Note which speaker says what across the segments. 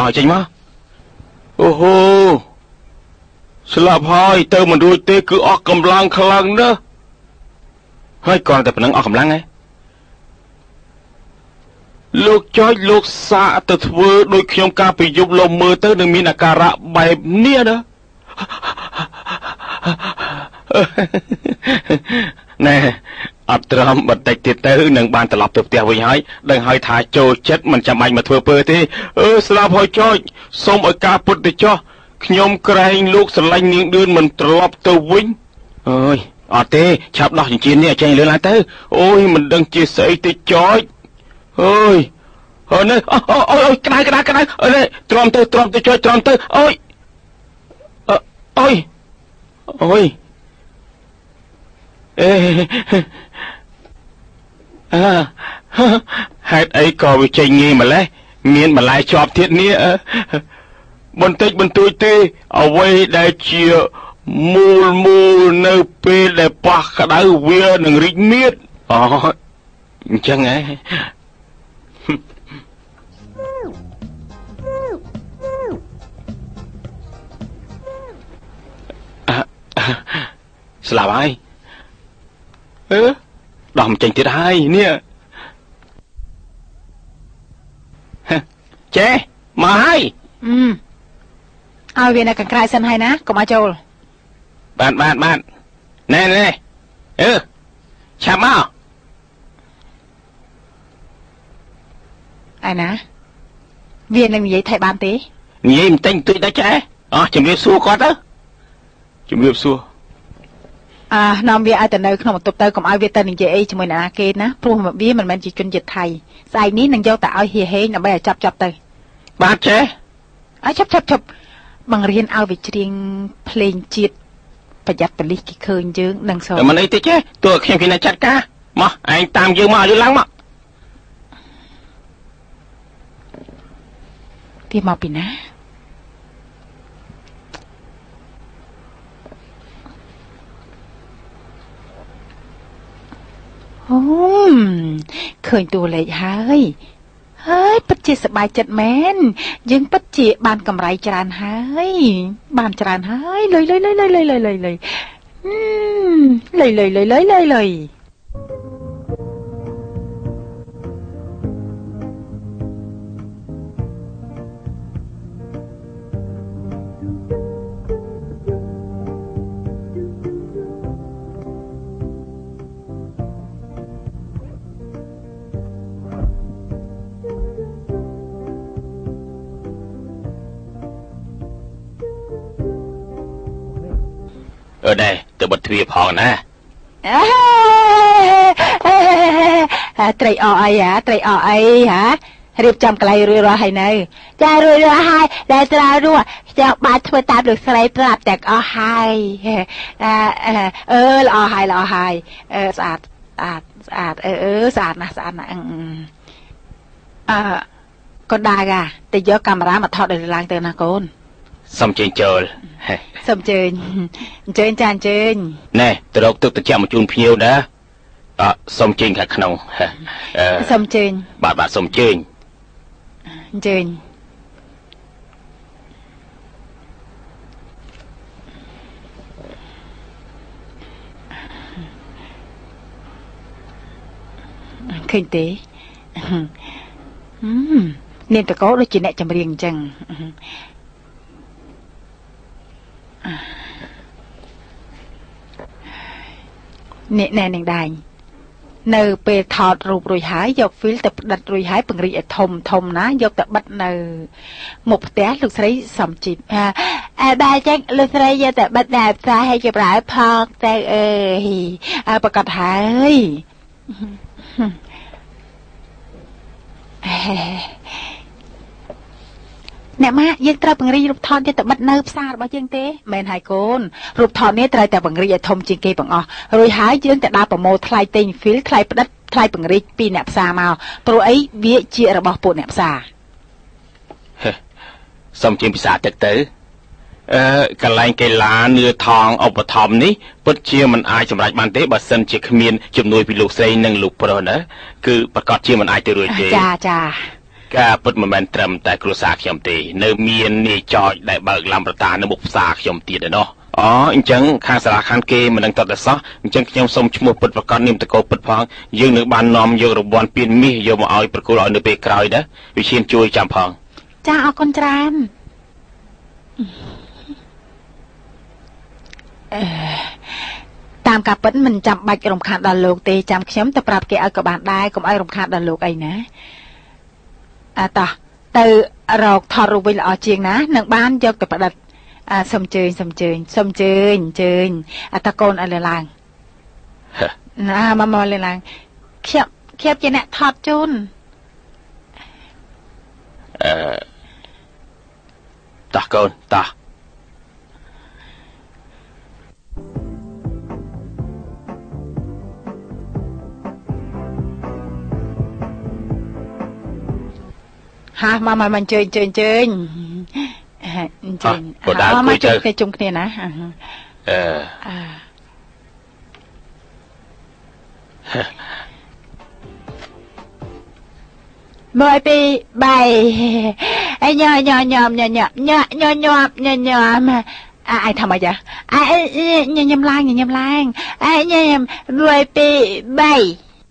Speaker 1: hỏi chanh má ô hô slap hỏi tơ mình đuôi tê cứ ọc cầm lăng khăn lăng đó hơi còn tập năng ọc cầm lăng ấy lúc chói lúc xạ từ vừa đôi khi ông ca bị dục lồng mơ tới đừng miên à cà rạ bài nia đó nè ập trầm bật tạch tiệt tới nâng bàn tập lọc tập tiệt với hỏi đừng hỏi thả trôi chết mình chạm anh mà thưa bơ thế slap hỏi cho xong ở ca bút để cho nhom cày lúc sờ lanh những đứa mình tập từ vinh ơi tê chạp đọc những chuyện này chạy lên lại tới ôi mình đang chia sẻ tới chói ơi này ôi cái này đây tròn tới chơi tròn tới ôi hai ấy có bị chạy nghe mà lấy miền mà lại chọp thiệt nia bần tích bần tôi tê ở quay đại chia mù nơi pe để bạc cả đá vía đừng rít miết chẳng ấy làm ai đòm tranh thiệt hay nè chế mà hay
Speaker 2: ao về này càng cài sân hay ná có mà châu
Speaker 1: bạn nè chạm ao
Speaker 2: ai ná viên làm gì thầy ban tí
Speaker 1: nhìn tinh tụi ta chế chuẩn bị xua có đó chuẩn bị xua
Speaker 2: nằm về ai từ nơi không một tập tơ còn ai về tên như vậy cho mình là kia ná pru mà biết mình chỉ chuyên dịch thầy sai ní năng giao tạo hề hề là bây giờ chập từ
Speaker 1: ba chế
Speaker 2: chập bằng riêng ao về riêng plain chiếtประหยัดผลิตเคยยืงนังโซ่
Speaker 1: มันไอ้ที่เจ้ตัวเข้มขีดจัดก้ามาไอ้ตามยืมมาอยู่หลังมา
Speaker 2: พี่มาปีนะเคยตัวเลยเฮ้ยปัจจิสบายจัดแม่นยังปัจจิบานกำไรจานเฮ้ยบานจานเฮ้ยเลย
Speaker 1: ở đây từ bật thuyền phò nè
Speaker 2: trời ơi hảรีบจำไกลเรือให้เนยจะเรือให้ได้ตรารั่วจะบาดช่วยตามหรือสไลด์ปรับแต่ก็ให้รอให้สะอาดสะอาดนะก็ได้ก่ะแต่เยอะกำรามาทอดในล้างเตือนนะโกน
Speaker 1: xong chơi
Speaker 2: xong chơi chán chơi
Speaker 1: nè từ đâu tôi chạm một chút phiêu đã xong chơi cả khăn
Speaker 2: xong chơi
Speaker 1: bạn xong chơi
Speaker 2: kinh tế nên phải có đôi chuyện này chầm riêng chẳng nè đài nờ pe thọt rụp rồi hái dọc phía tập đặt rồi hái bằng rì thùng ná dọc tập bắt nờ một té lực sấy sầm chìm ba chắc lực sấy giờ tập bắt đạp xa hay chụp lại phật tay bạc cật hái nè máยังตราบังรีรูปทอนที่แต่บัดเนิบซาบ่ยังเต้แมนหายโกนรูปทอนนี้ตราแต่บังรีไอทมจิงเกบังอ๋อโรยหายยังแต่ดาปโมทลายเต็งฟิลทลายประดับทลายบังรีปีเนบซามาโปรไอเวียเจียระบอบปูเนบซา
Speaker 1: สมจิงภาษาตึกตื้อกลายเกลาเนื้อทองเอาปฐมนี้ปัจเจียมันอายสำหรับมันเต้บัดเซนเจขมิ้นจุ่มนุยพิลูกเซนหนึ่งลูกโปรนะคือประกอบเจียมันอายตัวรวยเจ
Speaker 2: จ้า
Speaker 1: ការពិតមិនមែនត្រឹមតែគ្រួសារខ្ញុំទេនៅមាននាយចោចដែលបើកឡាំប្រតានៅមុខផ្សារខ្ញុំទៀតឯណោះអូអញ្ចឹងខាងសាលាខាងគេមិនដឹងតតែសោះអញ្ចឹងខ្ញុំសូមឈ្មោះពិតប្រកាសនាមតកោពិតផងយើងនឹងបាននាំយករង្វាន់ពានមាសយកមកឲ្យប្រគល់ឲ្យនៅពេលក្រោយណាវិជាជួយចាំផង
Speaker 2: ចាអរគុណច្រើនតាមការពិតមិនចាំបាច់រំខានដល់លោកទេចាំខ្ញុំទៅប្រាប់គេឲ្យក៏បានដែរកុំឲ្យរំខានដល់លោកអីណាតោះទៅរកថតរូបវិញល្អជាងណានឹងបានយកទៅប្រឌិតសុំជើញអត់តកូនឲ្យលើឡើងណាមកលើឡើងខ្ញុំជាអ្នកថតជូន
Speaker 1: តោះកូនតោះ
Speaker 2: ហាមកអញ្ជើញមកទៅជុំគ្នាណាមើលពីបាយអញញ៉ាំអាយធ្វើម៉េចអាយញ៉ាំឡើងអាយញ៉ាំមើលពីបាយ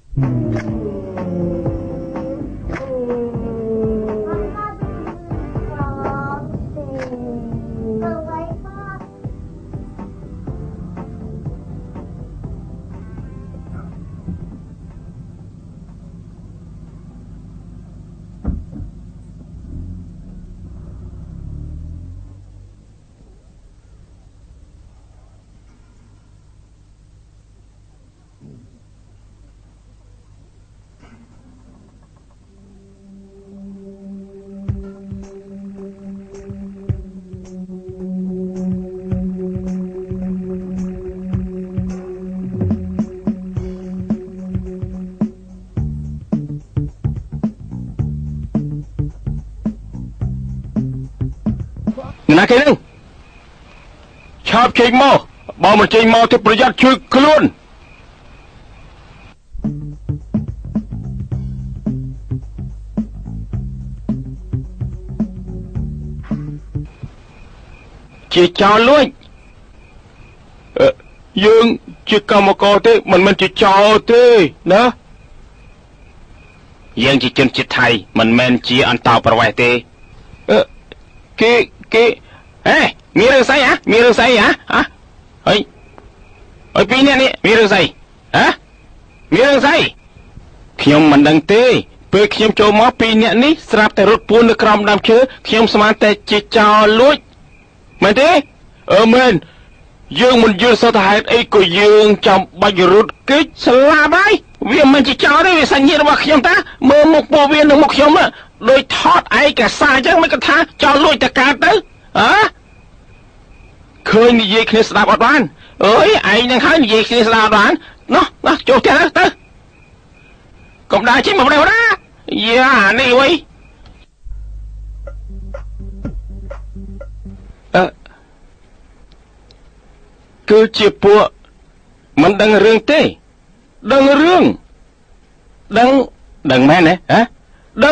Speaker 1: ណាគេនឹងឆាប់ចេញមកបើមិនចេញមកទៅប្រយ័ត្នជួយខ្លួនជាចោលលួចយើងជាកម្មករទេមិនមែនជាចោលទេណាយើងជាជនជាតិថៃមិនមែនជាអន្តោប្រវេសន៍ទេគេមានរឿងស្អីហ៎ហើយពីរនាក់នេះមានរឿងស្អីមានរឿងស្អីខ្ញុំមិនដឹងទេពេលខ្ញុំចូលមកពីរនាក់នេះស្រាប់តែរត់ពួននៅក្រោមដើមឈើខ្ញុំស្មានតែជាចោរលួចមែនទេមែនយើងមិនយល់សោះថាហេតុអីក៏យើងចាំបាច់រត់គេចស្លាប់ហើយវាមិនជាចោរទេវាសញ្ញារបស់ខ្ញុំតាមើលមុខពួកវានឹងមុខខ្ញុំដូចថតឯកសារអញ្ចឹងមិនគាត់ថាចោរលួចតកើតទៅឃើញនិយាយគ្នាស្ដាប់អត់បានអើយឯងនឹងហើយនិយាយគ្នាស្ដាប់អត់បានណោះចូលផ្ទះទៅកុំដើរចេញមកនេះណាយ៉ានេះអើយគឺជាពួកមិនដឹងរឿងទេដឹងរឿងដឹងមែនទេដឹង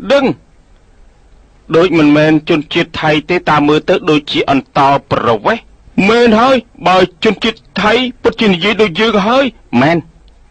Speaker 1: ដូចមិនមែនជនជាតិថៃទេតាមមើលទៅដូចជាអន្តោប្រវេសន៍មែនហើយបើជនជាតិថៃពិតជានិយាយដូចយើងហើយមែន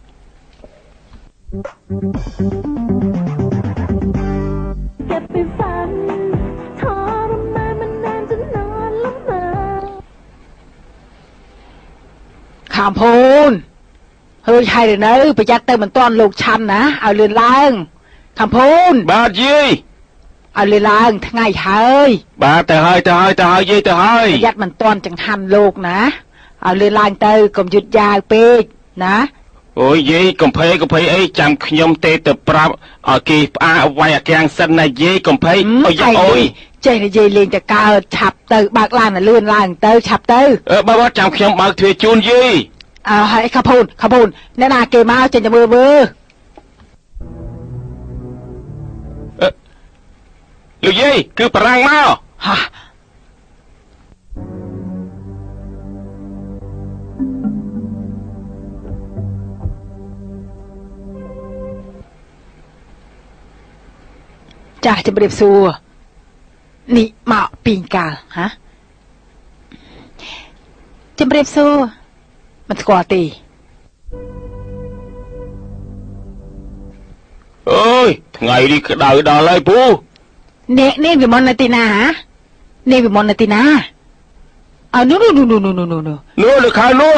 Speaker 2: ខាំភូនហើយហើយនៅប្រយ័ត្នទៅមិនទាន់លោកឆាន់ណាឲ្យលឿនឡើងខាំភូន
Speaker 1: បាទយាយ
Speaker 2: ឲ្យលឿនឡើងថ្ងៃហើយ
Speaker 1: បាទទៅហើយយាយទៅហើយ
Speaker 2: ប្រយ័ត្នមិនទាន់ចង្ហាន់លោកណាឲ្យលឿនឡើងទៅកុំយឺតយ៉ាវពេកណា
Speaker 1: អូយយាយកុំភ័យអីចាំខ្ញុំទេទៅប្រាប់ឲ្យគេផ្អាវាយអាកាំងសិនណាយាយកុំភ័យអូយអូយ
Speaker 2: ចេះនិយាយលេងតកើតឆាប់ទៅបើកឡានលឿនឡើងទៅឆាប់ទៅ
Speaker 1: បើចាំខ្ញុំបើកទ្វារជូនយាយ
Speaker 2: ហើយខាភូនអ្នកណាគេមកចេញទៅមើល
Speaker 1: លោកយាយគឺបារាំងមក
Speaker 2: ហាចាស់ជំរាបសួរនេះមកពីកាលហ៎ជំរាបសួរមិនស្គាល់ទេ
Speaker 1: អើយថ្ងៃនេះក្តៅដល់ហើយពូ
Speaker 2: នេះវិមលនៅទីណាហ៎នេះវិមលនៅទីណាអើនោះ
Speaker 1: នៅខាងនោះ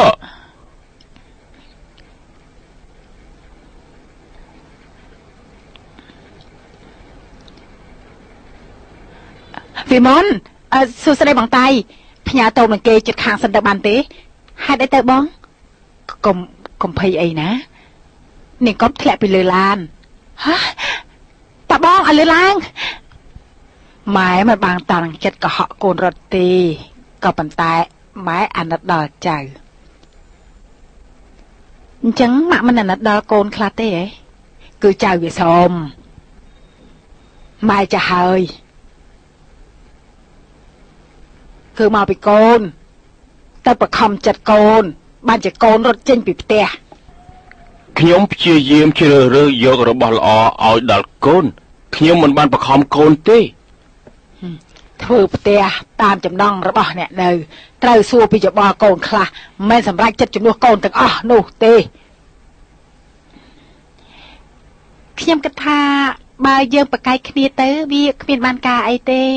Speaker 2: វិមលសួស្ដីបងតៃផ្ញើតោនឹងគេចិត្តខាងសិនទៅបានទេហេតុអីទៅបងកុំភ័យអីណានាងកុំធ្លាក់ពីលើឡានហ៎តាបងឲ្យលើឡើងម៉ែមិនបានតាំងចិត្តកុហកកូនរត់ទេក៏ប៉ុន្តែម៉ែអាណិតដល់ចៅអញ្ចឹងម៉ាក់មិនអាណិតដល់កូនខ្លះទេហ៎គឺចៅវាសុំម៉ែចាស់ហើយគឺមកពីកូនទៅបខំចិត្តកូនបានជាកូនរត់ចេញពីផ្ទះ
Speaker 1: ខ្ញុំព្យាយាមជ្រើសរើសយករបស់ល្អឲ្យដល់កូនខ្ញុំមិនបានបខំកូនទេ
Speaker 2: ធ្វើផ្ទះតាមចំណង់របស់អ្នកនៅត្រូវសួរពីយោបល់កូនខ្លះមិនមែនសម្រេចចិត្តជំនួសកូនទាំងអស់នោះទេខ្ញុំគិតថាបើយើងប្រកែកគ្នាទៅវាគ្មានបានការអីទេ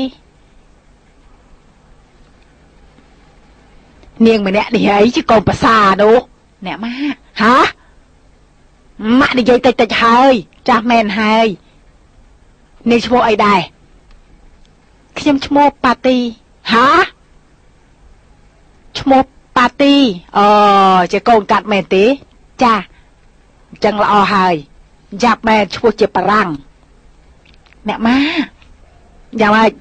Speaker 2: នាងម្នាក់នេះអីជាកូនប្រសានោះអ្នកម៉ាហ៎ម៉ាក់និយាយតិចហើយចាស់មែនហើយនាងឈ្មោះអីដែរខ្ញុំឈ្មោះប៉ាទីហ៎ឈ្មោះប៉ាទីជាកូនកាត់មែនទេចាអញ្ចឹងល្អហើយយ៉ាប់មែនឈ្មោះជាបារាំងអ្នកម៉ាយ៉ាងម៉េច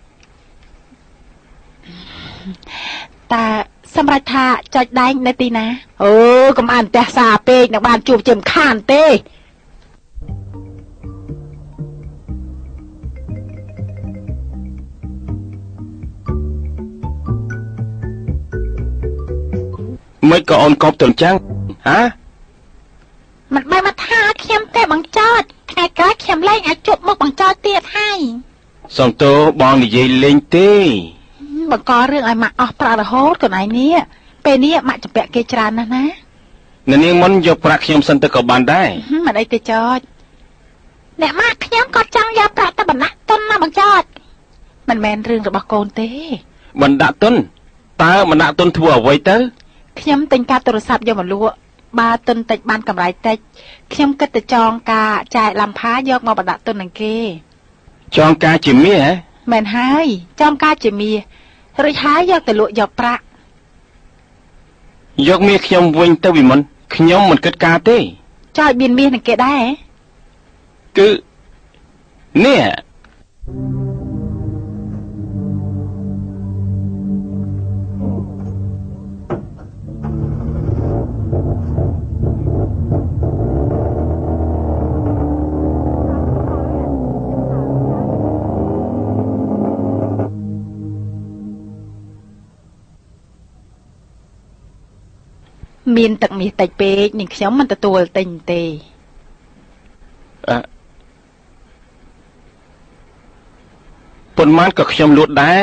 Speaker 2: តាសម្រាប់ថាចុចដែងនៅទីណាកុំអានផ្ទះសារពេកនឹងបានជួបជិមខានទេ
Speaker 1: មិនក៏អូនកប់ទៅអញ្ចឹងហ៎
Speaker 2: មិនបែរមកថាខ្ញុំទេបងចតថ្ងៃក្រោយខ្ញុំលែងអាចជួបមុខបងចតទៀតហើយ
Speaker 1: សំទោបងនិយាយលេងទេ
Speaker 2: បង្ករឿងឲ្យម៉ាក់អស់ប្រាក់រហូតកូនឯងនេះពេលនេះម៉ាក់ចម្ពាក់គេច្រើនណាស់ណា
Speaker 1: នាងមុនយកប្រាក់ខ្ញុំសិនទៅក៏បានដែរ
Speaker 2: មិនអីទេចតអ្នកម៉ាក់ខ្ញុំក៏ចង់យកប្រាក់ទៅបណ្ដាក់ទុនណាបងចតមិនមែនរឿងរបស់កូនទេ
Speaker 1: បណ្ដាក់ទុនតើបណ្ដាក់ទុនធ្វើអ្វីទៅ
Speaker 2: ខ្ញុំទិញកាតទូរស័ព្ទយកមកលក់បើទុនតិចបានកម្រៃតិចខ្ញុំគិតទៅចងការចែកលំផាយកមកបណ្ដាក់ទុននឹងគេ
Speaker 1: ចងការជាមាសហ៎
Speaker 2: មែនហើយចងការជាមាសរួចហើយយកទៅលក់យកប្រាក់
Speaker 1: យកមាសខ្ញុំវិញទៅវិមលខ្ញុំមិនគិតការទេ
Speaker 2: ចោលមានមាសនឹងគេដែរ
Speaker 1: គឺនេះ
Speaker 2: មានទឹកមាសតិចពេកនាងខ្ញុំមិនទទួលទិញទេ
Speaker 1: ប៉ុន្មានក៏ខ្ញុំលក់ដែរ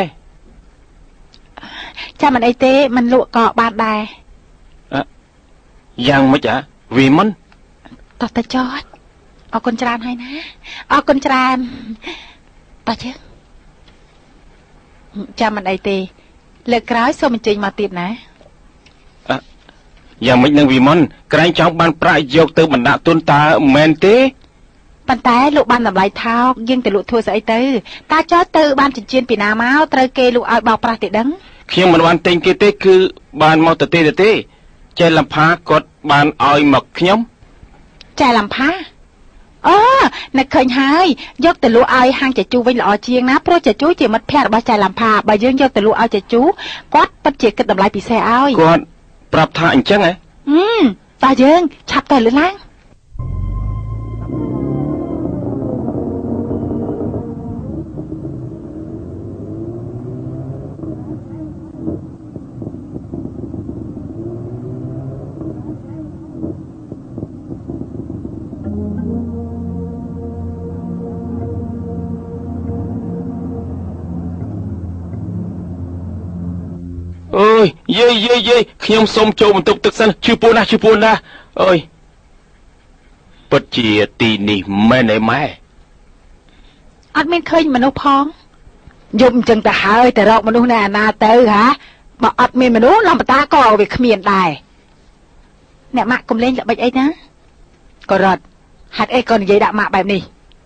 Speaker 2: ចាំមិនអីទេមិនលក់ក៏បានដែរ
Speaker 1: យ៉ាងម៉េចវិមល
Speaker 2: តោះទៅចតអរគុណច្រើនហើយណាអរគុណច្រើនតោះជើងចាំមិនអីទេលើកក្រោយសូមអញ្ជើញមកទៀតណា
Speaker 1: យ៉ាងម៉េចនឹងវិមលក្រែងចង់បានប្រាក់យកទៅបណ្ដាក់ទុនតើមែនទេ
Speaker 2: ប៉ុន្តែលោកបានតម្លៃថោកយើងទៅលក់ធ្វើស្អីទៅតើចោលទៅបានចិញ្ចៀនពីណាមកត្រូវគេលក់ឲ្យបោកប្រាស់ទេដឹង
Speaker 1: ខ្ញុំមិនបានទិញគេទេគឺបានមកទៅទេចេះលំផាគាត់បានឲ្យមកខ្ញុំ
Speaker 2: ចេះលំផានឹកឃើញហើយយកទៅលក់ឲ្យហាងចាជូវិញល្អជាងណាព្រោះចាជូជាមិត្តភក្តិរបស់ចៅលំផាបើយើងយកទៅលក់ឲ្យចាជូគាត់ពិតជាគិតតម្លៃពិសេសឲ្យ
Speaker 1: គាត់ប្រាប់ថាអញ្ចឹងហ៎
Speaker 2: តើយើងឆាប់ទៅលើឡើង
Speaker 1: យយាយខ្ញុំសូមចូលបន្ទប់ទឹកសិនឈឺពោះណាអើយពិតជាទីនេះមែនទេម៉ែ
Speaker 2: អត់មានឃើញមនុស្សផងយប់អញ្ចឹងទៅហើយតែរកមនុស្សនៅអាណាទៅហ៎បើអត់មានមនុស្សលំបតាក៏វាគ្មានដែរអ្នកម៉ាក់កុំលេងល្បិចអីណាក៏រត់ហេតុអីក៏និយាយដាក់ម៉ាក់បែបនេះ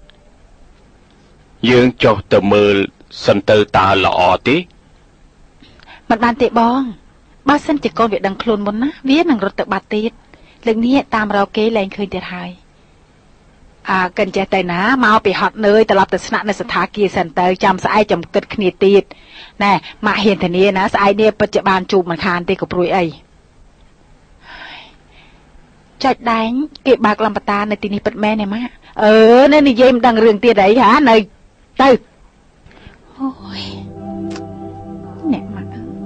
Speaker 1: យើងចុះទៅមើលសិនទៅតើល្អទេ
Speaker 2: មិនបានទេបងបើសិនជាកូនវាដឹងខ្លួនមុនណាវានឹងរត់ទៅបាត់ទៀតលើកនេះតាមរកគេលែងឃើញទៀតហើយកិនចេះទៅណាមកពីហត់នឿយត្រឡប់ទៅស្នាក់នៅស្ថាគារសិនទៅចាំស្អែកចំគិតគ្នាទៀតណែម៉ាក់ហ៊ានធានាណាស្អែកនេះពិតជាបានជួបមិនខានទេក៏ព្រួយអីចុចដែងគេបើកលំបតានៅទីនេះពិតមែនទេម៉ាក់នៅនិយាយមិនដឹងរឿងទៀតអីហ่าនៅទៅអូយអ្នកម៉ាក់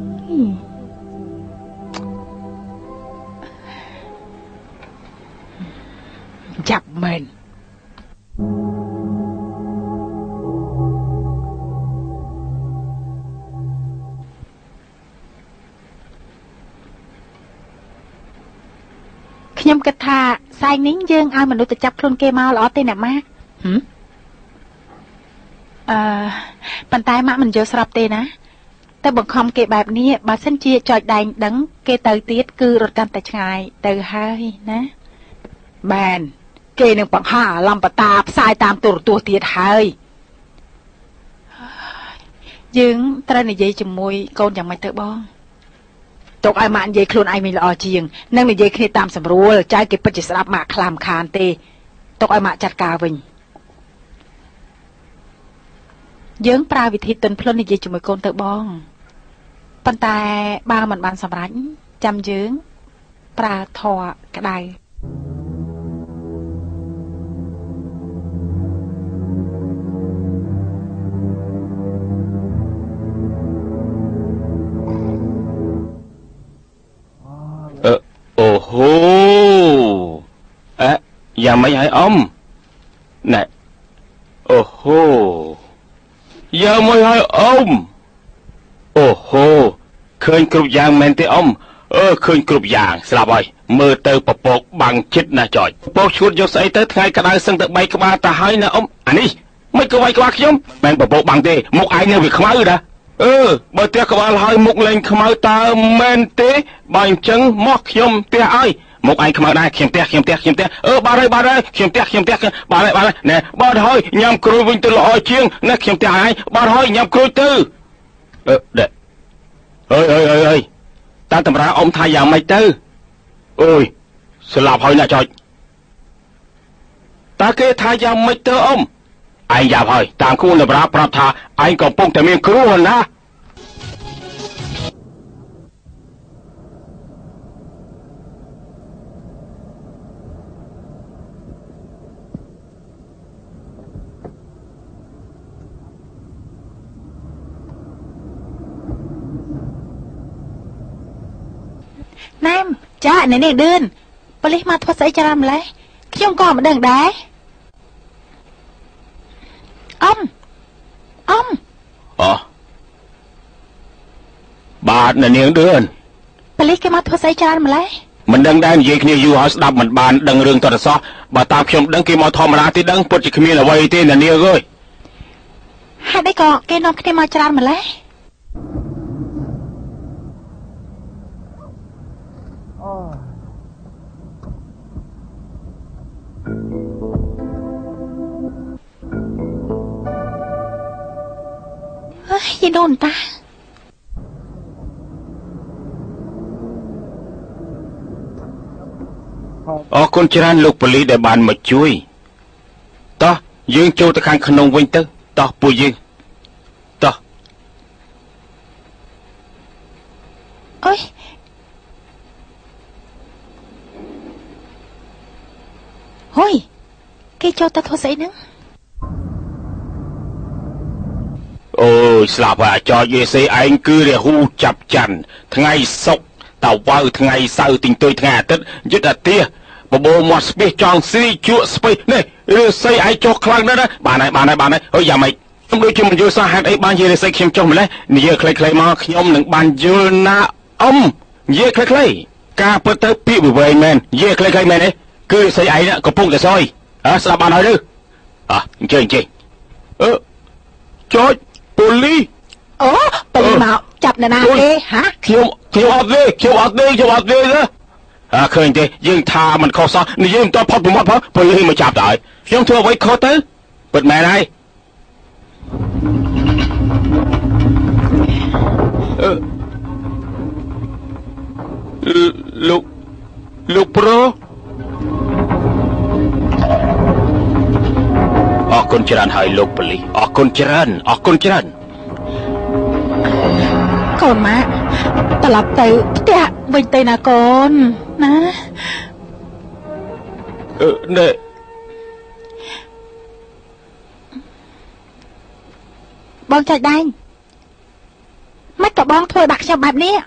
Speaker 2: ចាប់មែនខ្ញុំគិតថាសែងនេះយើងឲ្យមនុស្សទៅចាប់ខ្លួនគេមកល្អទេអ្នកម៉ាក់ប៉ុន្តែម៉ាក់មិនយល់ស្របទេណាតែបង្ខំគេបែបនេះបើសិនជាចុចដែងដឹងគេទៅទៀតគឺរត់កាន់តែឆ្ងាយទៅហើយណាបានគេនឹងបង្ហាលំបតាផ្សាយតាមទូរទស្សន៍ទៀតហើយយើងត្រូវនិយាយជាមួយកូនយ៉ាងម៉េចទៅបងទុកឲ្យម៉ាក់និយាយខ្លួនឯងមានល្អជាងនឹងនិយាយគ្នាតាមស្រួលចៅគេពិតជាស្ដាប់ម៉ាក់ខ្លាំខានទេទុកឲ្យម៉ាក់ចាត់ការវិញយើងប្រើវិធីទន់ភ្លន់និយាយជាមួយកូនទៅបងប៉ុន្តែបើមិនបានសម្រេចចាំយើងប្រើធម៌ក្តៅ
Speaker 1: អូហូយ៉ាងម៉េចហើយអ៊ំណែអូហូយ៉ាងម៉េចហើយអ៊ំអូហូឃើញគ្រប់យ៉ាងមែនទេអ៊ំឃើញគ្រប់យ៉ាងស្រាប់ហើយមើលទៅពពកបាំងចិត្តណាចុចពពកឈួតយកស្អីទៅថ្ងៃក្តៅសឹងទៅ3ក្បាលទៅហើយណាអ៊ំអានេះមិនក៏វាយក្បាលខ្ញុំមិនពពកបាំងទេមុខឯងនៅវាខ្មៅណាបើផ្ទះក្បាលហើយមុខលែងខ្មៅតើមែនទេបើអញ្ចឹងមកខ្ញុំផ្ទះឲ្យមុខឯងខ្មៅដែរខ្ញុំផ្ទះបាទហើយខ្ញុំផ្ទះបាទហើយណែបាទហើយញ៉ាំក្រួយវិញទៅល្អជាងណែខ្ញុំផ្ទះឲ្យបាទហើយញ៉ាំក្រួយទៅដែរអើយតាតម្រាអ៊ំថាយ៉ាងម៉េចទៅអូយស្លាប់ហើយណាចុចតើគេថាយ៉ាងម៉េចទៅអ៊ំឯងយ៉ាប់ហើយតាមគូនតម្រាប្រាប់ថាឯងកំពុងតែមានគ្រោះណា
Speaker 2: ណែមចានេះឌឿនប៉ូលីសមកធ្វើស្អីច្រើនម្លេះខ្ញុំក៏មិនដឹងដែរអ៊ំ
Speaker 1: បាទនាងឌឿន
Speaker 2: ប៉ូលីសគេមកធ្វើស្អីច្រើនម្លេះ
Speaker 1: មិនដឹងដែរនិយាយគ្នាយូរហើយស្ដាប់មិនបានដឹងរឿងតរសោះបើតាមខ្ញុំដឹងគេមកធម្មតាទេដឹងពុតជាគ្មានអ្វីទេនាងអើយ
Speaker 2: ហេតុអីក៏គេនាំគ្នាមកច្រើនម្លេះយីដូនតា
Speaker 1: អរគុណច្រើនលោកប៉ូលីសដែលបានមកជួយតោះយើងចូលទៅខាងក្នុងវិញទៅតោះពួកយើងតោះ
Speaker 2: អើយហុយគេចូលទៅធ្វើស្អីហ្នឹង
Speaker 1: អូយស្លាប់ហើយចោយយេសេឯងគឺរាហូចាប់ច័ន្ទថ្ងៃសុក្រតវ៉ៅថ្ងៃសៅរ៍ទិញទុយថ្ងៃអាទិត្យយឹតអាទិបបោមាត់ស្ពះចង់ស៊ីជក់ស្ពៃនេះឬស័យឯងចុះខ្លាំងណាស់បានហើយអើយយ៉ាងម៉េចខ្ញុំដូចជាមិនយល់សោះហេតុអីបានជារិស័យខ្ញុំចុះម្លេះនិយាយខ្លីៗមកខ្ញុំនឹងបានយល់ណាអយេខ្លីៗការពិតទៅពាក្យវិវែងមែនយេខ្លីៗមែនទេគឺស្អីឯងកំពុងតែសយស្ដាប់បានហើយឬអញ្ចឹងចុចប៉ូលីស
Speaker 2: អូប៉ូលីសមកចាប់នរណាទេហា
Speaker 1: ខ្ញុំអត់ទេណាឃើញទេយើងថាมันខុសសោះនិយាយមិនតផុតប្រមាត់ផងប៉ូលីសមកចាប់ទៅហើយខ្ញុំធ្វើអ្វីខុសទៅពិតមែនហើយលោកប្រូអរគុណច្រើនហើយលោកប៉ូលីសអរគុណច្រើន
Speaker 2: កូនម៉ាក់ត្រឡប់ទៅផ្ទះវិញទៅណាកូនណា
Speaker 1: ណែ
Speaker 2: បងចុចដែងមិនក៏បងធ្វើបាក់ខ្ញុំបែបនេះ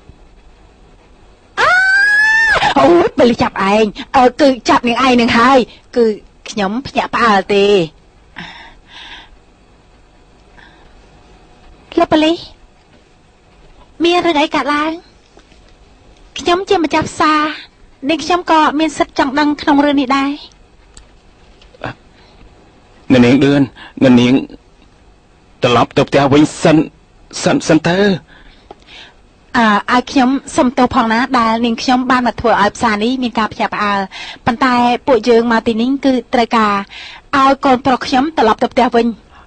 Speaker 2: អូយប៉ូលីសចាប់ឯងគឺចាប់នាងឯងនឹងហើយគឺខ្ញុំភ្ញាក់ផ្អើលទេលោកប៉ូលីសមានរឿងអីកើតឡើងខ្ញុំជាម្ចាស់ផ្សារនិងខ្ញុំក៏មានសិទ្ធិចង់ដឹងក្នុងរឿងនេះដែរ
Speaker 1: នាងឌឿននាងត្រឡប់ទៅផ្ទះវិញសិនទៅ
Speaker 2: ឲ្យខ្ញុំសុំទោសផងណាដែលនាងខ្ញុំបានមកធ្វើឲ្យផ្សារនេះមានការភ្ញាក់ផ្អើលប៉ុន្តែពួកយើងមកទីនេះគឺត្រូវការឲ្យកូនប្រុសខ្ញុំត្រឡប់ទៅផ្ទះវិញ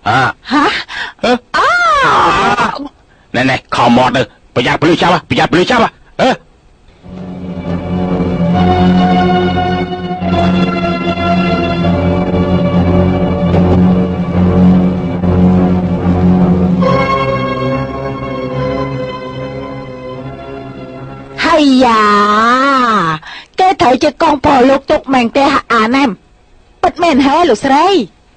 Speaker 1: ណែខំមកទៅប្រយ័ត្នពលីសចាប់
Speaker 2: ហើយយ៉ាគេត្រូវជាកងពលលោកទុកមែនទេអាណាំពិតមែនហេលោកស្រី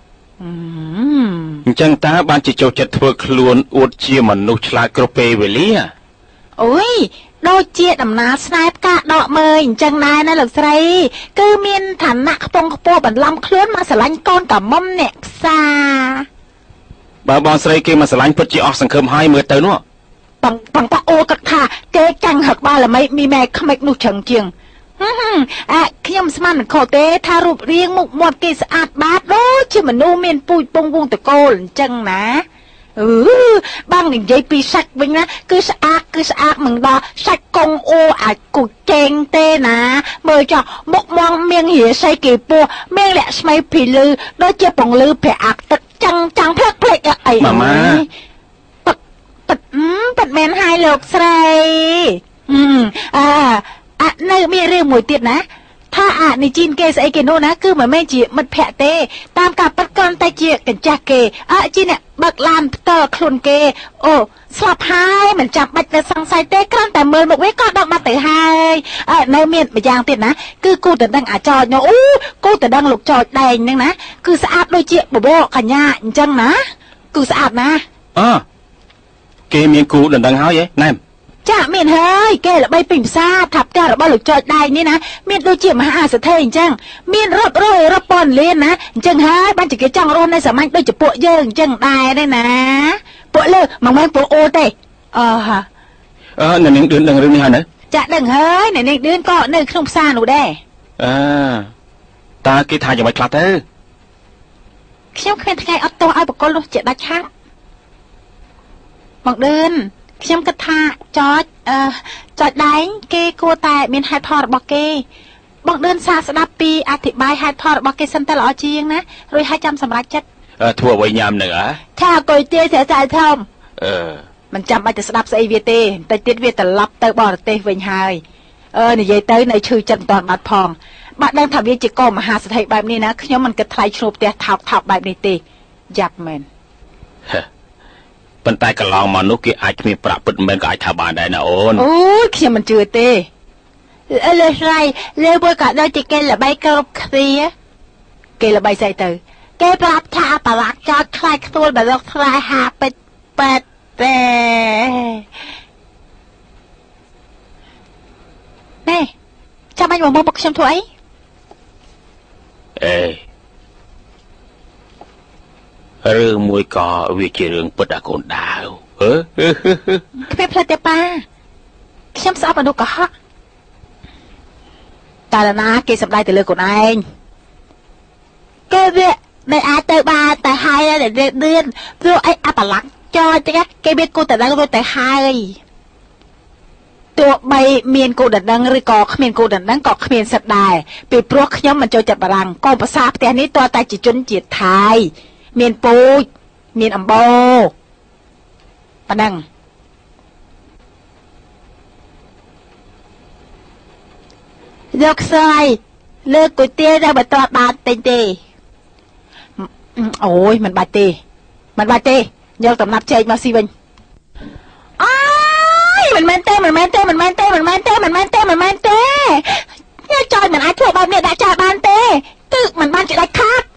Speaker 1: អញ្ចឹងតើបានជាចូលចិត្តធ្វើខ្លួនអួតជាមនុស្សឆ្លាតគ្រប់ពេលវេលា
Speaker 2: អូយដូចជាដំណើរស្នេហ៍ផ្កាដកមើលអញ្ចឹងដែរណាលោកស្រីគឺមានឋានៈខ្ពង់ខ្ពស់បន្លំខ្លួនមកស្រឡាញ់កូនកាមុំអ្នកផ្សារ
Speaker 1: បើបងស្រីគេមកស្រឡាញ់ពិតជាអស់សង្ឃឹមហើយមើលទៅនោះ
Speaker 2: បងប៉អូគាត់ថាគេចាំងហឹកបាល់ល្មីមីម៉ែក្មេកនោះច្រឹងជាងខ្ញុំស្មានមិនខុសទេថារូបរាងមុខមាត់គេស្អាតបាតដូចជាមនុស្សមានពូជពងវងតកូលអញ្ចឹងណាបងនិយាយពីសាច់វិញណាគឺស្អាតមិនដល់សាច់កងអូអាចគូចែងទេណាមើលចុះមុខមងមៀងរាសីគេពោះមៀងលាក់ស្មៃភីលឺដូចជាពងលឺព្រះអាក់ទឹកចាំងភ្លេចអី
Speaker 1: ម៉ាម៉ា
Speaker 2: ប៉ិតមែនហើយលោកស្រីនៅមានរឿងមួយទៀតណាថានេះជីនគេស្អីគេនោះណាគឺមិនមែនជាមិត្តភក្តិទេតាមការប៉ិតគ្រាន់តែជាកញ្ចាស់គេជីនបើកឡានផ្ទាល់ខ្លួនគេអូស្លាប់ហើយមិនចាំបាច់ទៅសង្ស័យទេគ្រាន់តែមើលមុខវាក៏ដកបាត់ទៅហើយនៅមានម្យ៉ាងទៀតណាគឺគូតដឹងអាចចនោះគូតដឹងលោកចោចដែងហ្នឹងណាគឺស្អាតដូចជាបបរកញ្ញាអញ្ចឹងណាគឺស្អាតណា
Speaker 1: គេមានគូដណ្ដឹងហើយណែម
Speaker 2: ចាមានហើយគេល្បីពេញផ្សារថាផ្ទះរបស់លោកចោចដែងនេះណាមានដូចជាមហាសេដ្ឋីអញ្ចឹងមានរាប់រយរាប់ពាន់លានណាអញ្ចឹងហើយបានជាគេចង់រស់នៅសម័យដូចជាពួកយើងអញ្ចឹងដែរណាពួកលើមិនមែនពួកអូទេ
Speaker 1: អ្នកនាងឌឿនដឹងរឿងនេះហើយណា
Speaker 2: ចាដឹងហើយអ្នកនាងឌឿនក៏នៅក្នុងផ្សារនោះដែរ
Speaker 1: តើគេថាយ៉ាងម៉េចខ្លះទៅ
Speaker 2: ខ្ញុំគ្មានថ្ងៃអត់ទោសឲ្យបកគលនោះជាដាច់ខាតបងឌឿនខ្ញុំគិតថាចោចដែងគេគួរតែមានហេតុផលរបស់គេបងឌឿនសាស្ដាប់ពីអធិប្បាយហេតុផលរបស់គេសិនទៅល្អជាងណារួចឲ្យចាំសម្រេចចិត្ត
Speaker 1: ធ្វើអ្វីញ៉ាំនៅ
Speaker 2: ថាអគុយទាស្រាយធំមិនចាំបាច់ទៅស្ដាប់ស្អីវាទេបន្តិចទៀតវាត្រឡប់ទៅបរទេសវិញហើយនិយាយទៅនៅឈឺចិត្តមិនតាន់បាត់ផងបាក់ដឹងថាវាជាកោមហាសេដ្ឋីបែបនេះណាខ្ញុំមិនគិតថ្លៃឈ្នួលផ្ទះថោកបែបនេះទេយ៉ាប់មែន
Speaker 1: ប៉ុន្តែកន្លងមកនោះគេអាចគ្មានប្រាក់ពិតមិនក៏អាចថាបានដែរណាអូន
Speaker 2: អូយខ្ញុំមិនជឿទេលើស្រីលើមួយក៏ដូចជាគេល្បីគ្រប់គ្នាគេល្បីស្អីទៅគេប្រាប់ថាបលាក់ចោតខ្លាយខ្ទួលបលកថ្លៃហាពេតប៉ែតទេណែចាំបាច់មកមកខ្ញុំធ្វើអី
Speaker 1: រឿងមួយក៏វាជារឿងពិតអាកូនដាវ
Speaker 2: គ្មានផ្លិតទេប៉ាខ្ញុំស្អប់អនុកុហកតាណាគេសម្ដែងទៅលើខ្លួនឯងគេវាដែលអាចទៅបានតែហើយដែលឌឿនព្រោះអីអបលាក់ចោលចឹងគេមានគូតដឹងរួចតែហើយទោះបីមានគូដណ្ដឹងឬក៏គ្មានគូដណ្ដឹងក៏គ្មានសិទ្ធដែរពីព្រោះខ្ញុំមិនចូលចិត្តបារាំងកូនប្រសាផ្ទះនេះតើតែជាជនជាតិថៃមានពូជមានអំបោប៉ណ្ណឹងយកខ្សែលើកគុយទាវទៅបន្តបានទិញទេអូយមិនបាច់ទេយកតំណាប់ចេកមកស៊ីវិញអើយមិនមែនទេញ៉ាចោលមិនអាចធ្វើបែបនេះដាក់ចោលបានទេគឺមិនបានជាដាច់ខាត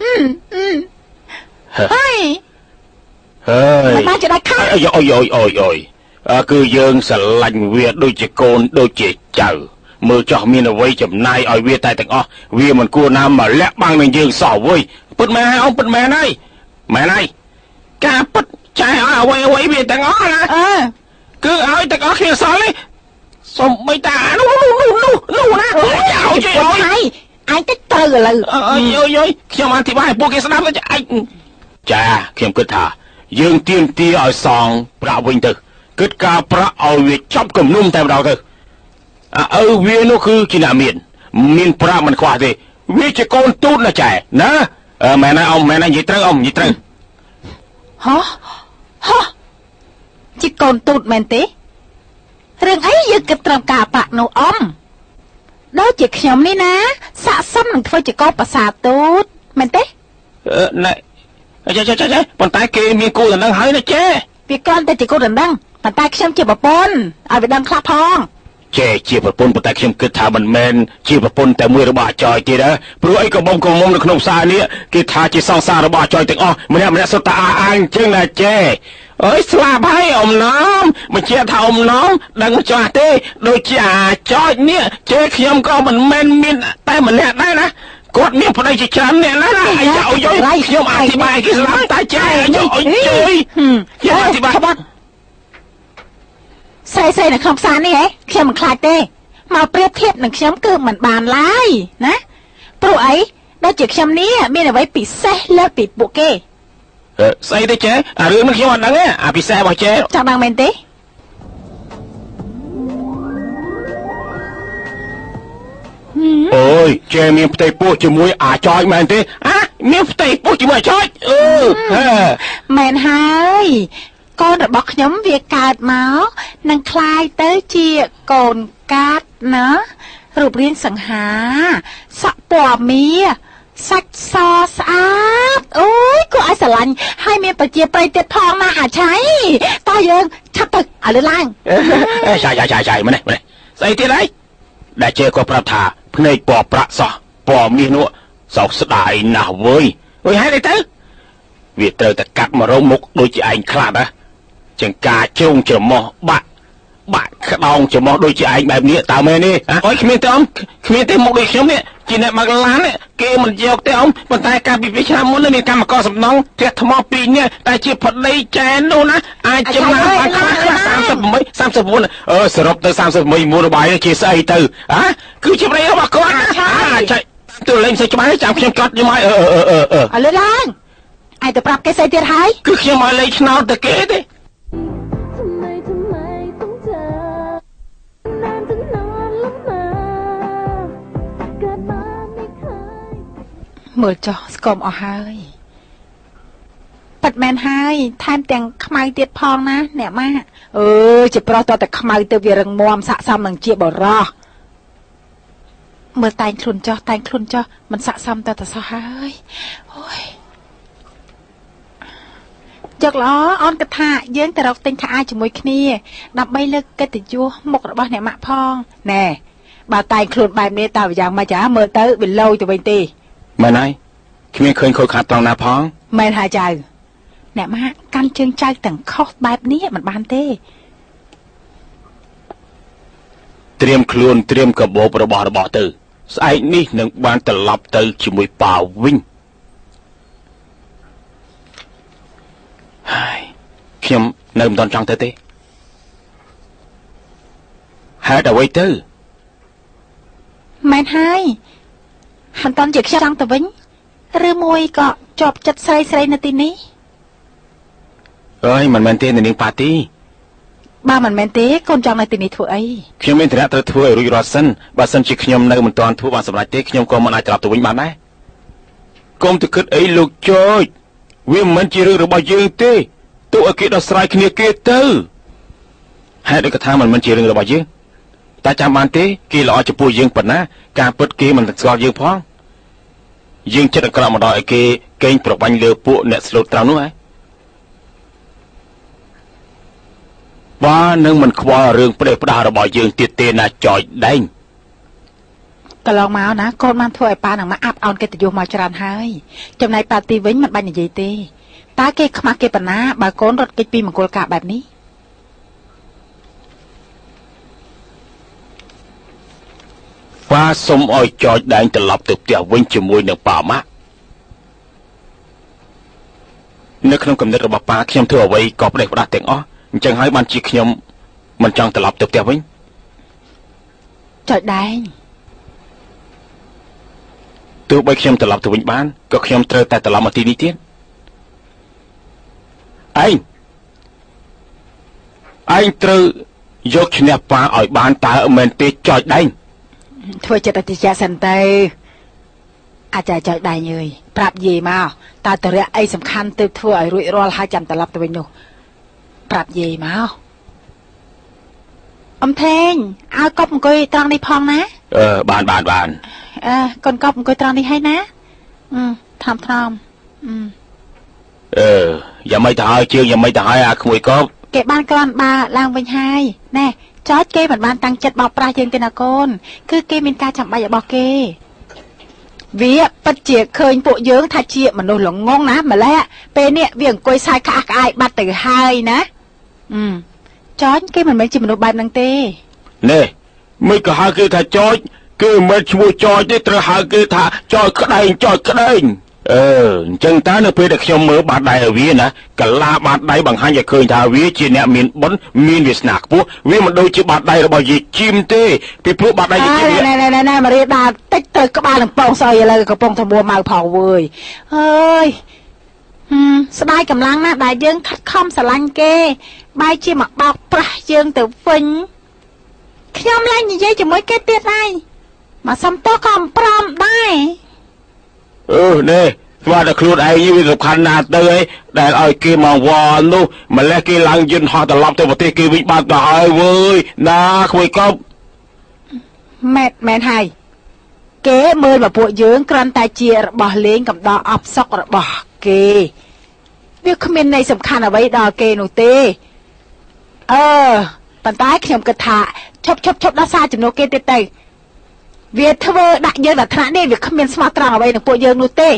Speaker 2: ហើយមិនបានជាដាច់ខាត
Speaker 1: អូយគឺយើងស្រឡាញ់វាដូចជាកូនដូចជាចៅមើលចោះមានអ្វីចំណាយឲ្យវាតែទាំងអស់វាមិនគួរណាមកលាក់បាំងនឹងយើងសោះវើយពិតមែនហើយពិតមែនហើយការពិតចាយឲ្យអ្វីវាទាំងអស់ណាគឺឲ្យទាំងអស់គ្នាសល់នេះសុំបីតានោះណាឲ្យហើយអញទៅត្រូវឥឡូវខ្ញុំអធិប្បាយឲ្យពួកគេស្ដាប់ទៅចាខ្ញុំគិតថាយើងទៀមទាឲ្យសងប្រាក់វិញទៅគិតការប្រាក់ឲ្យវាចប់គំនុំតែម្ដងទៅវានោះគឺជាអ្នកមានប្រាក់មិនខ្វះទេវាជាកូនទូតណាចែណាមែនហើយមែនហើយនិយាយត្រូវ
Speaker 2: ហ៎ជាកូនទូតមែនទេរឿងអីយើងគិតត្រឹមការបាក់នោះដូចជាខ្ញុំនេះណាស័ក្តិសមនឹងធ្វើជាកូនប្រសាទូតមែនទេ
Speaker 1: ណែចាប៉ុន្តែគេមានគូដណ្ដឹងហើយណាចេ
Speaker 2: វាគ្រាន់តែជាគូដណ្ដឹងប៉ុន្តែខ្ញុំជាប្រពន្ធឲ្យវាដឹងខ្លះផង
Speaker 1: ចេជាប្រពន្ធប៉ុន្តែខ្ញុំគិតថាមិនមែនជាប្រពន្ធតែមួយរបស់អាចយទេណាព្រោះអីក៏បំនៅក្នុងផ្សារនេះគេថាជាសង្សាររបស់អាចយទាំងអស់ម្នាក់សុទ្ធតែអាអញ្ចឹងណាចេអើយស្លាប់ហើយអំណំបញ្ជាក់ថាអំណំដឹងចាស់ទេដូចជាអាចយនេះចេខ្ញុំក៏មិនមែនមានតែម្នាក់ដែរណាគាត់មានប្តីជាច្រើនអ្នកណាអាយខ្ញុំអធិប្បាយគេស្លាប់តែចេខ្ញុំអធិប្បាយ
Speaker 2: ស្រីនៅក្នុងផ្សារនេះខ្ញុំមិនខ្លាចទេមកប្រៀបធៀបនឹងខ្ញុំគឺមិនបានឡើយណាព្រោះអីដូចជាខ្ញុំនេះមានអ្វីពិសេសលើសពីពួកគេ
Speaker 1: ស្អីទេចេអារឿងនេះខ្ញុំអត់ដឹងទេអាពិសេសរបស់ចេ
Speaker 2: ចង់ដឹងមែនទេ
Speaker 1: អូយចេមានផ្ទៃពោះជាមួយអាចយមែនទេមានផ្ទៃពោះជាមួយអាចយ
Speaker 2: មែនហើយកូនរបស់ខ្ញុំវាកើតមកនឹងคล้ายទៅជាកូនកាត់ណារូបរាងសង្ហាសក់ពណ៌មាសាច់សស្អាតអូយគួរឲ្យស្រឡាញ់ហើយមានប្រជាប្រិយទៀតផងណាអាឆៃតើយើងឆាប់ទៅឲ្យលើឡើង
Speaker 1: ចាម្នេះស្អីទៀតហើយដែលជេក៏ប្រាប់ថាភ្នែកពណ៌ប្រាក់សោះពណ៌មាសនោះសោកស្ដាយណាស់វើយហេតុអីទៅវាត្រូវតែកាត់មករងមុខដូចជាឯងខ្លាចណាចង្ការជ្រុងច្រមុះបាក់ក្តោងច្រមុះដូចជាឯងបែបនេះតើមែនទេអើយគ្មានទេគ្មានទេមកដូចខ្ញុំនេះជាអ្នកមកឡានគេមិនយកទេប៉ុន្តែកាលពី2ឆ្នាំមុនមានកម្មករសំណងផ្ទះថ្ម2នាក់តែជាប្តីចែននោះណាអាចចំណាយបានខ្លះ38 39សរុបទៅ38របស់ឯងជាស្អីទៅគឺជាប្តីរបស់គាត់ចាទៅលេងសេចក្ដីចាំខ្ញុំកត់យកមក
Speaker 2: ឥឡូវឡើងឯងទៅប្រាប់គេស្អីទៀតហើយ
Speaker 1: គឺខ្ញុំឲ្យលេខឆ្នោតទៅគេទេ
Speaker 2: មើលចុះស្គមអស់ហើយប៉ិតមែនហើយថែមទាំងខ្មៅទៀតផងណាអ្នកម៉ាជាប្រុសតតែខ្មៅទៅវារឹងមាំស័ក្តិសមនឹងជាបរោះមើលតែងខ្លួនចុះមិនស័ក្តិសមតតែសោះហើយអូយយកល្អអូនគិតថាយើងទៅរកទិញខោអាវជាមួយគ្នាដើម្បីលើកកិត្តិយសមុខរបស់អ្នកម៉ាក់ផងណែបើតែងខ្លួនបែបនេះតើយ៉ាងម៉េចមើលទៅវាលយទៅវិញទេ
Speaker 1: មែនហើយគ្មានឃើញខូចខាតត្រង់ណាផង
Speaker 2: មែនហើយចៅអ្នកម៉ាក់កាន់ជើងចៅទាំងខុសបែបនេះមិនបានទេ
Speaker 1: ត្រៀមខ្លួនត្រៀមកាបូបរបស់ទៅស្អែកនេះនឹងបានត្រឡប់ទៅជាមួយប៉ាវិញហើយខ្ញុំនៅមិនទាន់ចង់ទៅទេហេតុអ្វីទៅ
Speaker 2: មែនហើយមិនតន់ជាខ្ញុំចង់ទៅវិញឬមួយក៏ជាប់ចិត្តស្រីនៅទីនេះ
Speaker 1: អើយមិនមែនទេនាងប៉ាទី
Speaker 2: បើមិនមែនទេកូនចង់នៅទីនេះធ្វើអី
Speaker 1: ខ្ញុំមានឋានៈត្រូវធ្វើឲ្យរួចរាល់សិនបើសិនជាខ្ញុំនៅមិនទាន់ធ្វើបានសម្រេចទេខ្ញុំក៏មិនអាចត្រឡប់ទៅវិញបានដែរកុំទៅគិតអីលោកចោចវាមិនមែនជារឿងរបស់យើងទេទោះឲ្យគេដោះស្រាយគ្នាគេទៅហេតុអីក៏ថាមិនមែនជារឿងរបស់យើងតែចាំបានទេគេល្អចំពោះយើងប៉ុណ្ណាការពិតគេមិនស្គាល់យើងផងយើងចិត្តអាក្រក់មកដល់ឲ្យគេកេងប្របាញ់លើពួកអ្នកស្លូតត្រង់នោះហ៎បាទនឹងមិនខ្វល់រឿងផ្ដេសផ្ដាសរបស់យើងទៀតទេណាចោចដែង
Speaker 2: កន្លងមកណាកូនបានធ្វើឲ្យប៉ានឹងមកអាប់អោនកិត្តិយសមកច្រើនហើយចំណែកប៉ាទីវិញមិនបាច់និយាយទេតើគេខ្មាស់គេប៉ុណ្ណាបើកូនរត់គេចពីមង្គលការបែបនេះ
Speaker 1: ប៉ាសុំឲ្យចោចដែងត្រឡប់ទៅផ្ទះវិញជាមួយនឹងប៉ាម៉ាក់នៅក្នុងគំនិតរបស់ប៉ាខ្ញុំធ្វើអ្វីក៏ផ្ដេសផ្ដាសទាំងអស់អញ្ចឹងហើយបានជាខ្ញុំមិនចង់ត្រឡប់ទៅផ្ទះវិញ
Speaker 2: ចោចដែង
Speaker 1: ទោះបីខ្ញុំត្រឡប់ទៅវិញបានក៏ខ្ញុំត្រូវតែត្រឡប់មកទីនេះទៀតឯងត្រូវយកឈ្នះប៉ាឲ្យបានតើមែនទេចោចដែង
Speaker 2: ធ្វើចិត្តតិចសិនទៅអាចចោចដែងអើយប្រាប់យាយមកតើតរៈអីសំខាន់ទើបធ្វើឲ្យរួចរាល់ហើយចាំត្រឡប់ទៅវិញនោះប្រាប់យាយមកអំថេងឲ្យកប់អង្គុយត្រង់នេះផងណា
Speaker 1: បានក
Speaker 2: ូនកប់អង្គុយត្រង់នេះហើយណាថំ
Speaker 1: យ៉ាងម៉េចទៅហើយជើងយ៉ាងម៉េចទៅហើយអាក្មួយកប់
Speaker 2: គេបានក្រាន់បាឡើងវិញហើយណែចោចគេមិនបានតាំងចិត្តបោកប្រាស់យើងទេណាកូនគឺគេមានការចាំបាច់របស់គេវាពិតជាឃើញពួកយើងថាជាមនុស្សល្ងងណាម្ល៉េះពេលនេះវាអង្គុយសាយក្អាស់ក្អាយបាត់ទៅហើយណាចោចគេមិនមែនជាមនុស្សបែបហ្នឹងទេ
Speaker 1: នេះមិនក៏ហៅគេថាចោចគឺមិនឈ្មោះចោចទេត្រូវហៅគេថាចោចក្តែងអញ្ចឹងតើនៅពេលដែលខ្ញុំមើលបាតដៃឲ្យវាណាកលាបាតដៃបង្ហាញឲ្យឃើញថាវាជាអ្នកមានបុណ្យមានវាសនាខ្ពស់វាមិនដូចជាបាតដៃរបស់យាយជីមទេពីព្រោះបាតដៃយាយជីម
Speaker 2: ណែមករៀបដាតិចទៅក្បាលនឹងប៉ងស្អុយឥឡូវកំពុងតែមួម៉ៅផងវើយអើយស្ដាយកម្លាំងណាស់ដែលយើងខិតខំស្រឡាញ់គេបែរជាមកបោកប្រាស់យើងទៅវិញខ្ញុំឡើងនិយាយជាមួយគេទៀតហើយមកសំទោសក៏អំប្រមដែរ
Speaker 1: នេះស្វាតែខ្លួនឯងវាសំខាន់ណាស់ទៅឯងដែលឲ្យគេមកវល់នោះម្លេះគេឡើងយន្តហោះត្រឡប់ទៅប្រទេសគេវិញបានទៅហើយវើយណាក្មួយកប់
Speaker 2: មែនហើយគេមើលមកពួកយើងគ្រាន់តែជារបស់លេងកំដរអបសុករបស់គេវាគ្មានន័យសំខាន់អ្វីដល់គេនោះទេប៉ុន្តែខ្ញុំគិតថាឈប់ដល់សារចំនួនគេទៀតទៅវាធ្វើដាក់យើងដល់ថ្នាក់នេះវាគ្មានស្មោះត្រង់អ្វីនឹងពួកយើងនោះទេ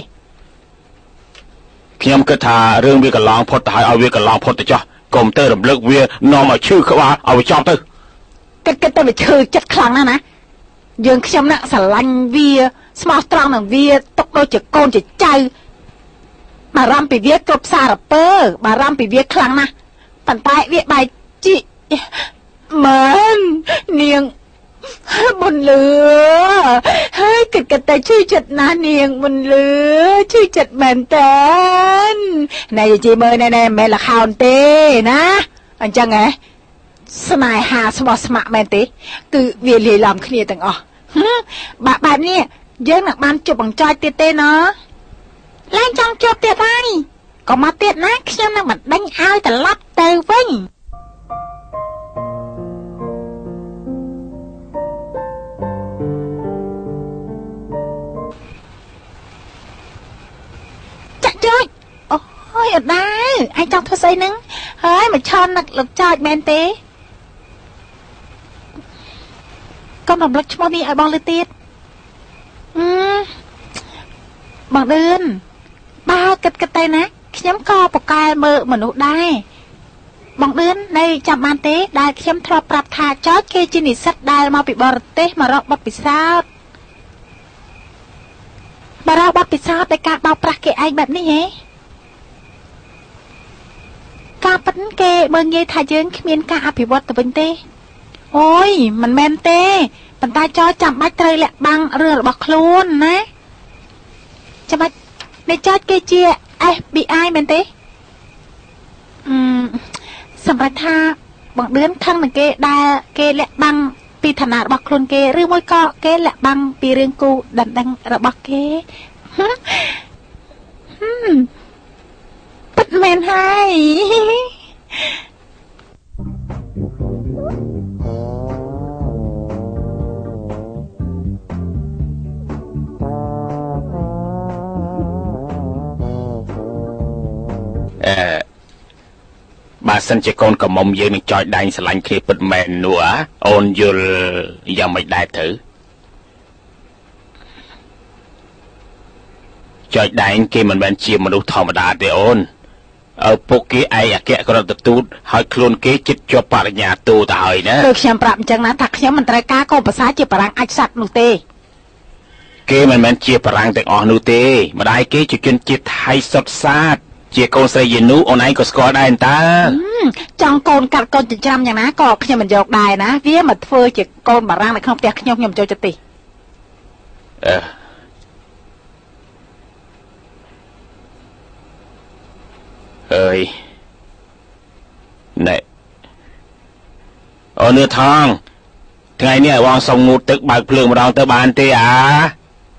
Speaker 1: ខ្ញុំគិតថារឿងវាកន្លងផុតទៅហើយឲ្យវាកន្លងផុតទៅចោះកុំទៅរំលឹកវានាំឲ្យឈឺក្បាលឲ្យវាចប់ទៅ
Speaker 2: គិតទៅវាឈឺចិត្តខ្លាំងណាស់ណាយើងខ្ញុំណាស្រឡាញ់វាស្មោះត្រង់នឹងវាទុកដូចជាកូនជាចៅបារម្ភពីវាគ្រប់សារពើបារម្ភពីវាខ្លាំងណាស់ប៉ុន្តែវាបែកជីមែននាងបុនលឺហើយគិតតែជួយចិត្តណាស់នាងបុនលឺជួយចិត្តមែនតើណែជីមើលណែមិនលខោនទេណាអញ្ចឹងហ៎ស្នេហាស្មោះស្ម័គ្រមែនទេគឺវាលាយឡំគ្នាទាំងអស់បែបនេះយើងនឹងបានជប់បង្ចាយទៀតទេណាឡើងចង់ជប់ទៀតហើយក៏មកទៀតណាខ្ញុំនឹងបណ្ដេញឲ្យត្រឡប់ទៅវិញអូយអត់ដែរឯងចង់ធ្វើស្អីហ្នឹងហើយមកឆន់នឹកលោកចោចមែនទេកុំរំលឹកឈ្មោះនេះឲ្យបងលើទៀតបងឌឿនបើគិតទៅណាខ្ញុំក៏ប្រកែកមើលមនុស្សដែរបងឌឿននៅចាំបានទេដែលខ្ញុំធ្លាប់ប្រាប់ថាចោចគេជានិស្សិតដែលមកពីបរទេសមករកបទពិសោធន៍តែការបោកប្រាស់គេឯងបែបនេះហ៎ការប៉ិនគេមើលងាយថាយើងគ្មានការអភិវឌ្ឍទៅវិញទេโอ้ยมันแมนเต้ปันตาจอจับบัดเตยแหละบังเรือบักโคลนนะจะบัดในจอดเกเจียFBI แมนเต้สำหรับท่าบางเดือนข้างหนึ่งเกได้เกแหละบังปีถนัดบักโคลนเกหรือไม่ก็เกแหละบังปีเรื่องกูดังระบักเกปัดแมนให้
Speaker 1: bà sân chỉ con cầm mông dương cho đánh sẽ lạnh khi bật mền nữa ôn dư giờ mày đại thử cho đánh khi mình bên chia mà đủ thò mà đá để ôn ở phố kia ai à kia còn được tu hỏi luôn kia chích cho bà nhà tu ta hỏi nữa
Speaker 2: được xem bạm chẳng ná thật xem mình trai cá con bà xã chia bà răng ách sạch nụ tê
Speaker 1: kia mình bên chia bà răng tại ọ nụ tê mà đại kia chỉ chuyên chia thay sọt sát chia con xây dựng nú ông ấy có score đây anh ta
Speaker 2: trong con cắt con chỉ trăm nhà ná có khi mình dọc đài ná vía mà phơi chỉ con bà răng này không tẹt nhom nhom cho tì
Speaker 1: ơi này ở nước thang ngày này vòng sông ngụt tức bạc phượng mà đón tới bàn tê à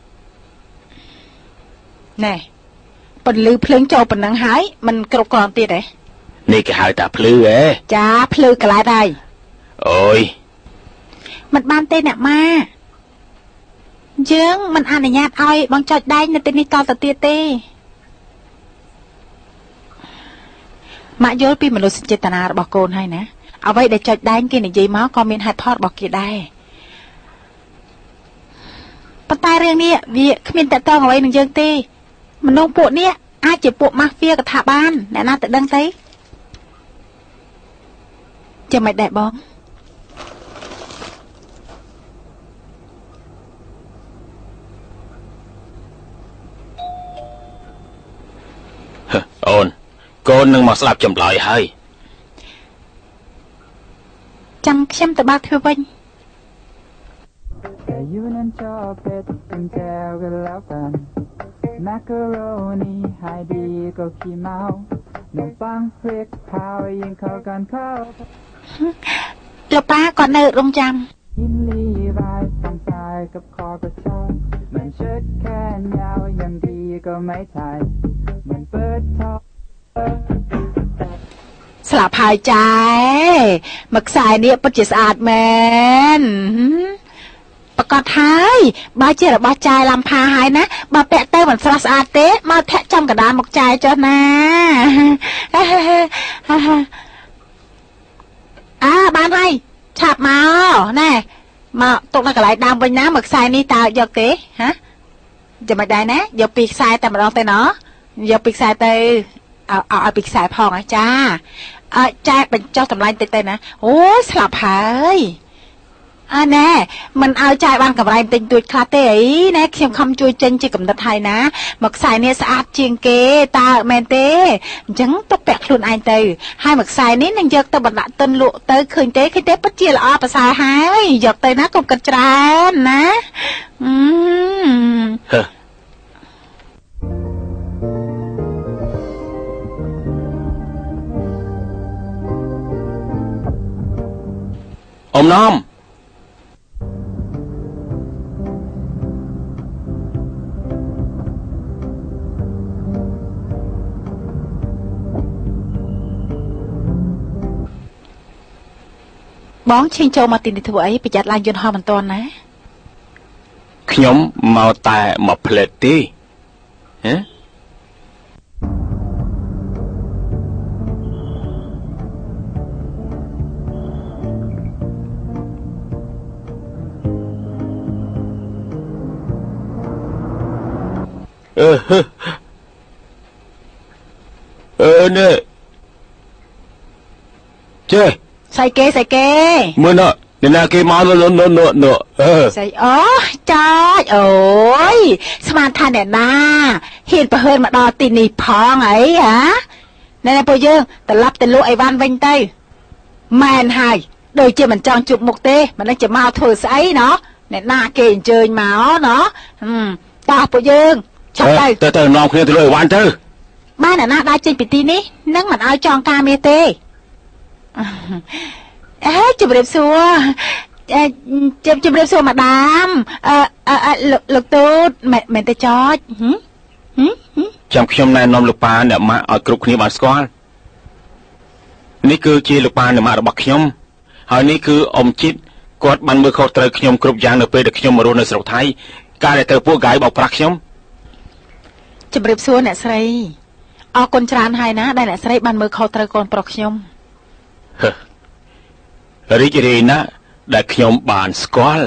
Speaker 2: này phần lư phượng cho phần nắng hái mình cầu còn tê đấy
Speaker 1: นี่ก็หายตาพลื้อเอ๊ะ
Speaker 2: จ้าพลื้อกระไรได้
Speaker 1: โอ้ย
Speaker 2: มันบ้านเต้เนี่ยมาเยื้องมันอนุญาตเอาบางจอดได้ในเต้นี่ต่อเตี้ยเต้มาโยนปีมันรู้สึกเจตนาบอกโกนให้นะเอาไว้ได้จอดได้กินในยีม้าก็มีหัดทอดบอกกี่ได้ปัตตาเรื่องนี้วิขมิ้นแต่ต้องเอาไว้หนึ่งเยื้องเต้มันน้องปวดเนี่ยอาจจะปวดมาเฟียกับถาบ้านแน่น่าแต่ดังไซจะไม่ได้บ้อง
Speaker 1: โอนโกนนึงมาสลับจำลอยให้
Speaker 2: จังเข้มแต่บ้าเธอวัน
Speaker 3: อยู่นั้นชอบเป็ดเป็นแจวกันแล้วกันมักกะโรนีให้ดีก็ขี้เมาหนุ่มปังพริกเผายิงเข้ากันเข้า
Speaker 2: แล้วป้าก่อนเนอรงจ
Speaker 3: ำยินลีบายสังสายกับคอกระชากมันเชิดแค่ยาวยังดีก็ไม่ถ่ายมันเปิดท้อง
Speaker 2: สลับหายใจมักสายเนี่ยปัจจิสะอาดแมนประกอบท้ายบาเจระบาใจลำพาหายนะบาแปะเต้เหมือนสลัดสะอาดเต้มาแทะจำกระดานหมกใจเจ้านะบ้านไรฉาบมาแน่มาตกในกระไรดำบนน้ำหมึกทรายนี่ตาหยอกเต้ฮะจะมาได้นะหยอกปีกทรายแต่มาลองเต้เนาะหยอกปีกทรายเต้เอาปีกทรายพองอ่ะจ้าจ้าเป็นเจ้าทำลายเต้นะโอ้สลับหายแน่มันเอาใจบ้านกับไรเป็นตัวคาเต้แน่เขียมคำจุยเจนจีกับนัดไทยนะหมึกทรายเนี่ยสะอาดจริงเกตาแมนเต้จังตกแปะคลุนไอเต้ให้หมึกทรายนี้นังเยอะแต่บัดละต้นลุเต้คืนเต้คือเต้ปัจเจียละภาษาหายหยอกเต้นะกับกระจานนะ
Speaker 1: อมน้อม
Speaker 2: บ้องชิงโจมาตินดิถวยไปจัดลานยนต์ฮอมันตอนนะ
Speaker 1: ขยมมาแต่มาเพลตีฮะเนี่ยเจ้
Speaker 2: ใส่เก
Speaker 1: เมื่อน่ะเดี๋ยวนาเกมาโน
Speaker 2: ใส่จอดโอ้ยสมานทานเนี่ยนาเห็นประเฮินมาดอตีนีพองไอ้ฮะในปอยเยอะแต่รับแต่ลูกไอ้วันเวงเต้แมนไฮโดยเจมันจังจุกมุกเตมันนั่งจะมาเธอใส่เนาะเนี่ยหน้าเก่งเจยมาเนาะตาปุยงชักได้
Speaker 1: เตอน้องเคลียร์เลยวันเธอ
Speaker 2: บ้านน่ะหน้าได้จริงปีตีนี้นั่งมันเอาจองกาเมเตจุบเรียบซัวจุบเรียบซัวมาดามลูกตูดแม่แต่จอด
Speaker 1: จำขยมนายนอมลูกปลาเนี่ยมาเอากรุบขณีบานสกอลนี่คือจีลูกปลาเนี่ยมาระบักขยมหอยนี่คืออมจิตกอดมันมือเขาเตยขยมกรุบยางเนเปเด็กขยมมาโรนในสระไทยการได้เตยพวกไก่บอกปลักขยม
Speaker 2: จุบเรียบซัวเนี่ยใส่เอาคนจานให้นะได้แหละใส่มันมือเขาเตยก่อนปลักขยม
Speaker 1: ริจรีนะได้ขยมบานสกอล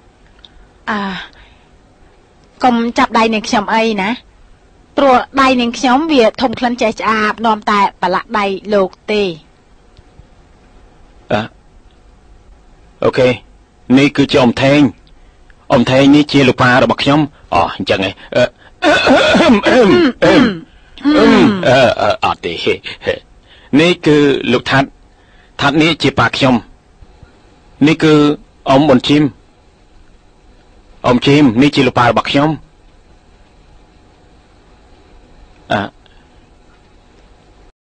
Speaker 2: กลมจับได้เนี่ยขยมไอ้นะตัวได้เนี่ยขยมเวียทมคลันใจอาบนอมแต่ปะละได้โลกเต
Speaker 1: โอเคนี่คือจะอมแทงนี่เชียลูกปลาระบักขยมอ๋อจังไงตีนี่คือลูกทัดนี้จีปากขยมนี่คืออมบนชิมนี่จีลูกปลาระบักขยม